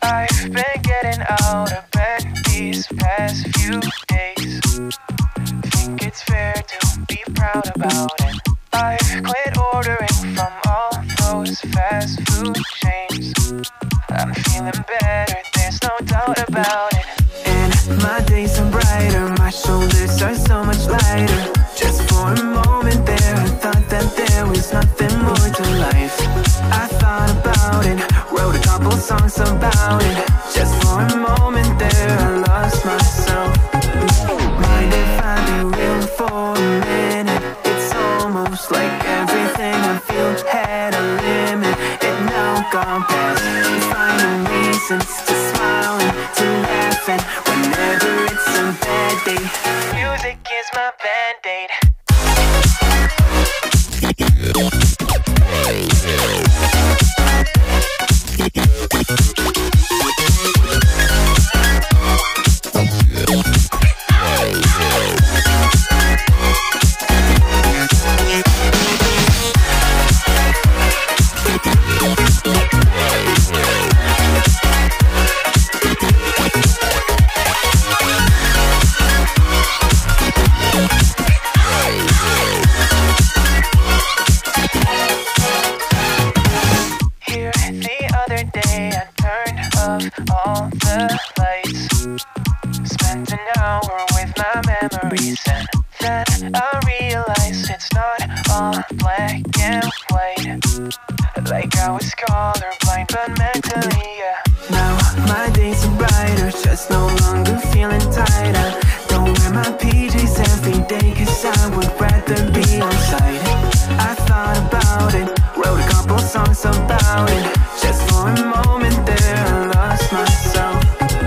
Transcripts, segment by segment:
I've been getting out of bed these past few days. Think it's fair to be proud about it. I've quit ordering from all those fast food chains. I'm feeling better, there's no doubt about it. And my days are brighter, my shoulders are so much lighter. Just for a moment there, I thought that there was nothing more to life. I thought about it, wrote a couple songs about it. Just for a moment there, I lost myself. Mind if I be real for a minute? It's almost like everything I feel had a limit. It now gone past, finding reasons to smile and to laugh. And whenever it's a bad day, music is my band-aid. All the lights, spent an hour with my memories, and then I realized it's not all black and white. Like I was colorblind, but mentally, yeah. Now my days are brighter, just no longer feeling tight. I don't wear my PJs every day, cause I would rather be on site. I thought about it, wrote a couple songs about it. Just for a moment there, I lost myself.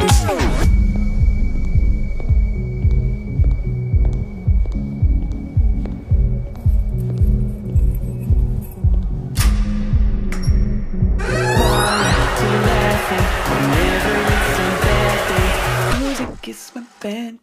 Whenever it's a bad day, music is my band.